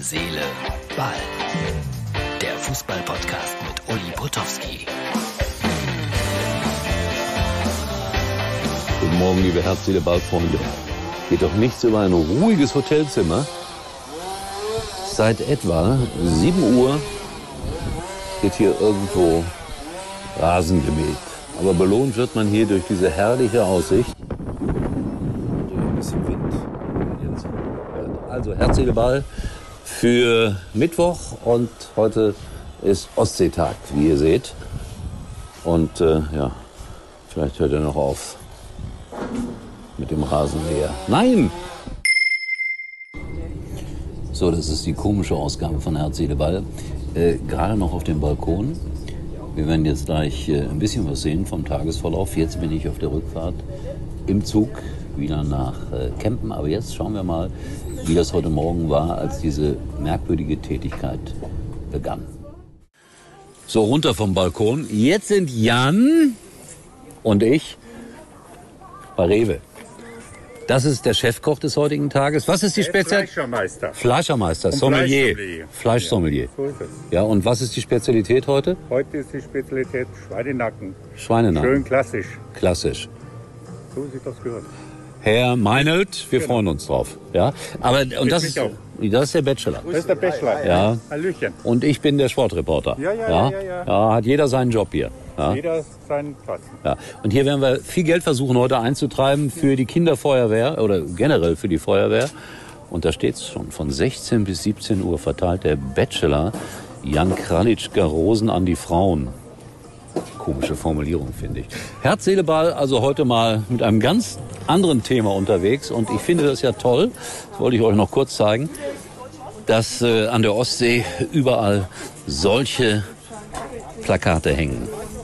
Seele, Ball. Der Fußball-Podcast mit Uli Potowski. Guten Morgen, liebe Herz, Seele, Ball-Freunde. Geht doch nichts über ein ruhiges Hotelzimmer. Seit etwa 7 Uhr wird hier irgendwo Rasen gemäht. Aber belohnt wird man hier durch diese herrliche Aussicht. Und durch ein bisschen Wind. Also Herz, Seele, Ball für Mittwoch. Und heute ist Ostseetag, wie ihr seht. Und vielleicht hört er noch auf mit dem Rasenmäher. Nein! So, das ist die komische Ausgabe von Herz, Seele, Ball. Gerade noch auf dem Balkon. Wir werden jetzt gleich ein bisschen was sehen vom Tagesverlauf. Jetzt bin ich auf der Rückfahrt im Zug wieder nach Kempen. Aber jetzt schauen wir mal, wie das heute Morgen war, als diese merkwürdige Tätigkeit begann. So, runter vom Balkon. Jetzt sind Jan und ich bei Rewe. Das ist der Chefkoch des heutigen Tages. Was ist die Spezialität? Fleischermeister. Fleischermeister, Sommelier. Fleischsommelier. Ja, so ist es. Ja, und was ist die Spezialität heute? Heute ist die Spezialität Schweinenacken. Schweinenacken. Schön klassisch. Klassisch. So sieht das gehört. Herr Meinelt, wir freuen uns drauf. Ja, aber und das ist der Bachelor. Das ist der Bachelor. Ja. Hallöchen. Und ich bin der Sportreporter. Ja. Ja, hat jeder seinen Job hier. Ja. Jeder seinen Platz. Ja. Und hier werden wir viel Geld versuchen heute einzutreiben für die Kinderfeuerwehr oder generell für die Feuerwehr. Und da steht es schon, von 16 bis 17 Uhr verteilt der Bachelor Jan Kralitschka Rosen an die Frauen. Komische Formulierung, finde ich. Herz, Seele, Ball, also heute mal mit einem ganz anderen Thema unterwegs. Und ich finde das ja toll, das wollte ich euch noch kurz zeigen, dass an der Ostsee überall solche Plakate hängen.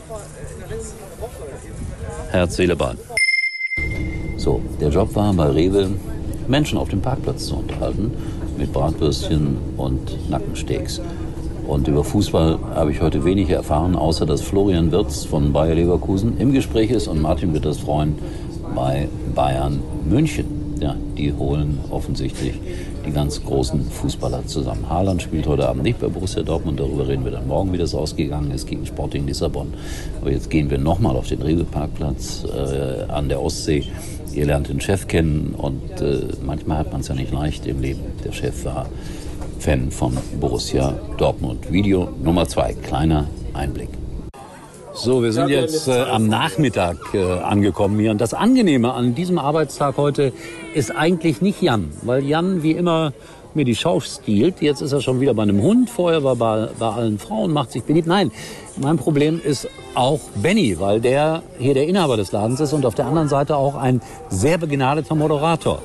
Herz, Seele, Ball. So, der Job war bei Rewe, Menschen auf dem Parkplatz zu unterhalten mit Bratwürstchen und Nackensteaks. Und über Fußball habe ich heute wenig erfahren, außer dass Florian Wirtz von Bayer Leverkusen im Gespräch ist und Martin wird das freuen bei Bayern München. Ja, die holen offensichtlich die ganz großen Fußballer zusammen. Haaland spielt heute Abend nicht bei Borussia Dortmund, darüber reden wir dann morgen, wie das ausgegangen ist gegen Sporting Lissabon. Aber jetzt gehen wir nochmal auf den Rewe-Parkplatz an der Ostsee. Ihr lernt den Chef kennen und manchmal hat man es ja nicht leicht im Leben. Der Chef war Fan von Borussia Dortmund. Video Nummer 2, kleiner Einblick. So, wir sind jetzt am Nachmittag angekommen hier. Und das Angenehme an diesem Arbeitstag heute ist eigentlich nicht Jan. Weil Jan wie immer mir die Schau stiehlt. Jetzt ist er schon wieder bei einem Hund. Vorher war bei allen Frauen, macht sich beliebt. Nein, mein Problem ist auch Benny, weil der hier der Inhaber des Ladens ist und auf der anderen Seite auch ein sehr begnadeter Moderator.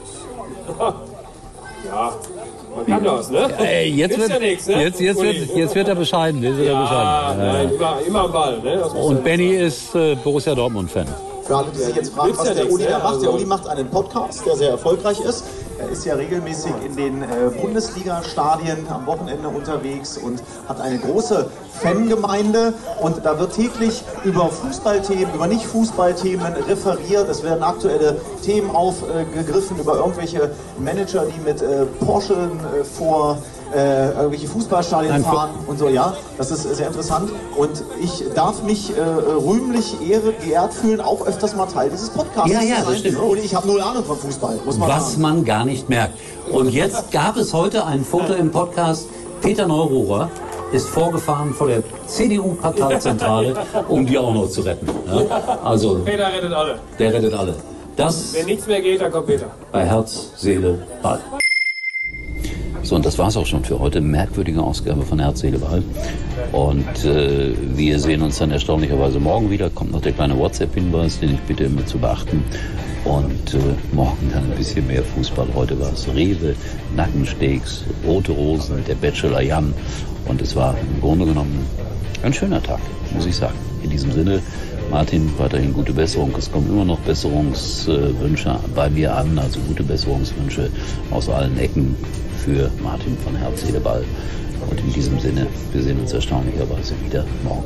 Ja. Man kann das, ne? Jetzt wird er bescheiden. Nein, immer am Ball. Ne? Und Benny ist Borussia Dortmund-Fan. Für alle, die sich jetzt fragen, was der Uli da macht. Der Uli macht einen Podcast, der sehr erfolgreich ist. Er ist ja regelmäßig in den Bundesliga-Stadien am Wochenende unterwegs und hat eine große Fangemeinde. Und da wird täglich über Fußballthemen, über Nicht-Fußballthemen referiert. Es werden aktuelle Themen aufgegriffen über irgendwelche Manager, die mit Porsche vor irgendwelche Fußballstadien fahren und so, ja, das ist sehr interessant und ich darf mich rühmlich geehrt fühlen, auch öfters mal Teil dieses Podcasts. Ja, das stimmt. Und ich habe 0 Ahnung von Fußball, muss man sagen. Was man gar nicht merkt. Und jetzt gab es heute ein Foto im Podcast, Peter Neururer ist vorgefahren vor der CDU-Parteizentrale, um die auch noch zu retten. Ja? Also, Peter rettet alle. Der rettet alle. Das Wenn nichts mehr geht, dann kommt Peter. bei Herz, Seele, Ball. So, und das war's auch schon für heute. Merkwürdige Ausgabe von Herz, Seele, Ball. Und wir sehen uns dann erstaunlicherweise morgen wieder. Kommt noch der kleine WhatsApp-Hinweis, den ich bitte immer zu beachten. Und morgen dann ein bisschen mehr Fußball. Heute war es Rewe, Nackensteaks, Rote Rosen, der Bachelor Jan. Und es war im Grunde genommen ein schöner Tag, muss ich sagen. In diesem Sinne, Martin, weiterhin gute Besserung. Es kommen immer noch Besserungswünsche bei mir an, also gute Besserungswünsche aus allen Ecken für Martin von Herz, Seele, Ball. Und in diesem Sinne, wir sehen uns erstaunlicherweise wieder morgen.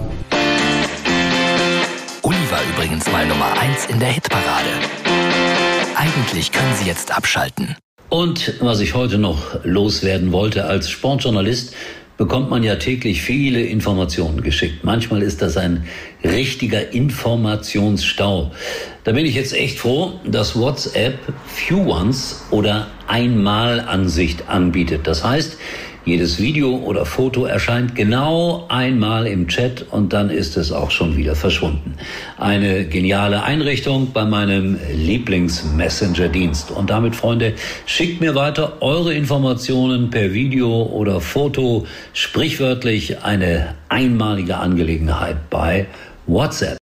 Uli war übrigens mal Nummer 1 in der Hitparade. Eigentlich können Sie jetzt abschalten. Und was ich heute noch loswerden wollte, als Sportjournalist bekommt man ja täglich viele Informationen geschickt. Manchmal ist das ein richtiger Informationsstau. Da bin ich jetzt echt froh, dass WhatsApp Few Once oder Einmalansicht anbietet. Das heißt, jedes Video oder Foto erscheint genau einmal im Chat und dann ist es auch schon wieder verschwunden. Eine geniale Einrichtung bei meinem Lieblings-Messenger-Dienst. Und damit, Freunde, schickt mir weiter eure Informationen per Video oder Foto. Sprichwörtlich eine einmalige Angelegenheit bei WhatsApp.